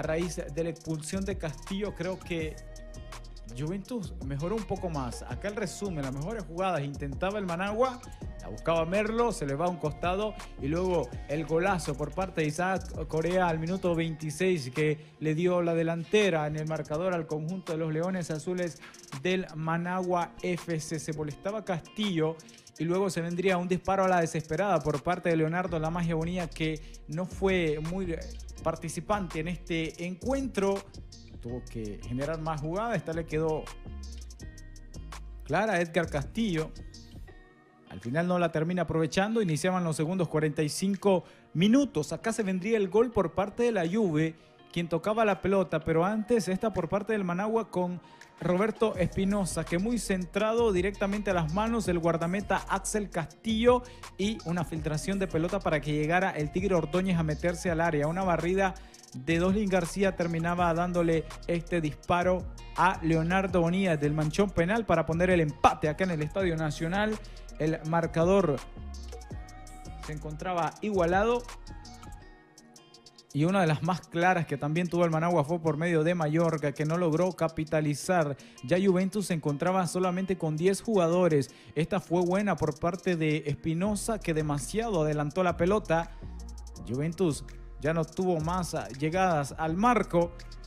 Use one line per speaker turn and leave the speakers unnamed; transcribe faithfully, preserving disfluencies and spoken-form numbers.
raíz de la expulsión de Castillo, creo que Juventus mejoró un poco más. Acá el resumen, las mejores jugadas, intentaba el Managua, la buscaba Merlo, se le va a un costado y luego el golazo por parte de Isaac Correa al minuto veintiséis que le dio la delantera en el marcador al conjunto de los Leones Azules del Managua F C. Se molestaba Castillo y luego se vendría un disparo a la desesperada por parte de Leonardo La Magia Bonilla, que no fue muy participante en este encuentro. Tuvo que generar más jugadas. Esta le quedó clara a Edgar Castillo. Al final no la termina aprovechando. Iniciaban los segundos cuarenta y cinco minutos. Acá se vendría el gol por parte de la Juve, quien tocaba la pelota, pero antes esta por parte del Managua con Roberto Espinosa, que muy centrado directamente a las manos del guardameta Axel Castillo, y una filtración de pelota para que llegara el Tigre Ordóñez a meterse al área. Una barrida de Doslin García terminaba dándole este disparo a Leonardo Bonilla del manchón penal para poner el empate acá en el Estadio Nacional. El marcador se encontraba igualado y una de las más claras que también tuvo el Managua fue por medio de Mallorca, que no logró capitalizar. Ya Juventus se encontraba solamente con diez jugadores. Esta fue buena por parte de Espinosa, que demasiado adelantó la pelota. Juventus ya no tuvo más llegadas al marco